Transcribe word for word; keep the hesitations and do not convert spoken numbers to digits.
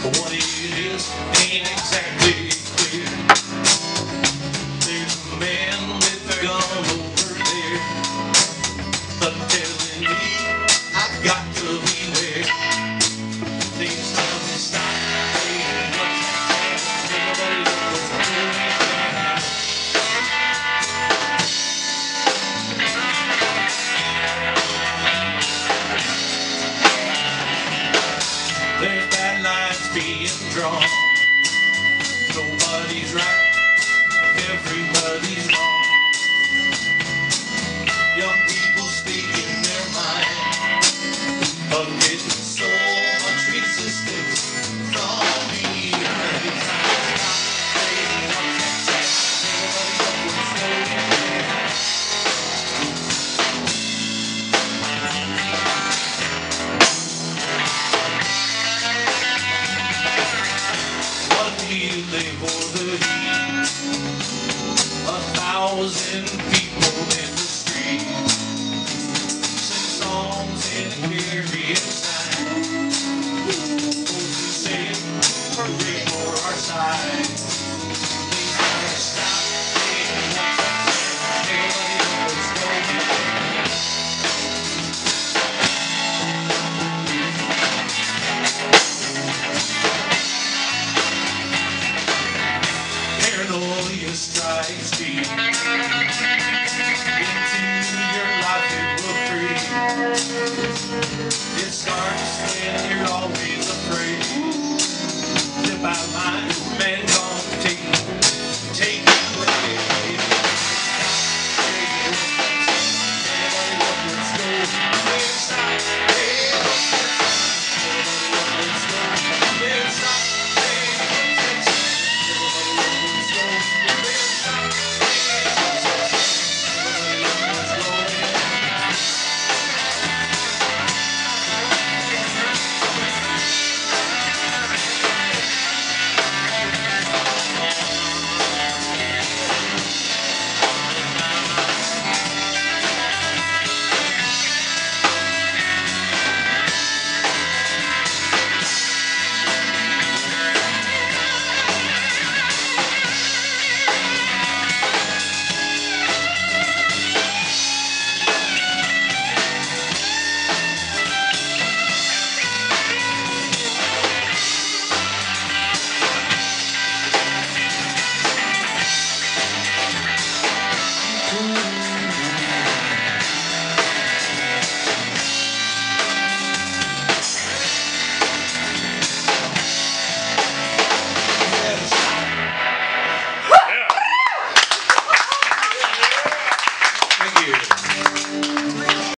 What it is ain't exactly clear. There's a man with a gun over there, but telling me I got to beware. Things tell me stop, hey, what's that? Nobody knows what's going on. There's bad lines being drawn. Nobody's right, everybody's wrong.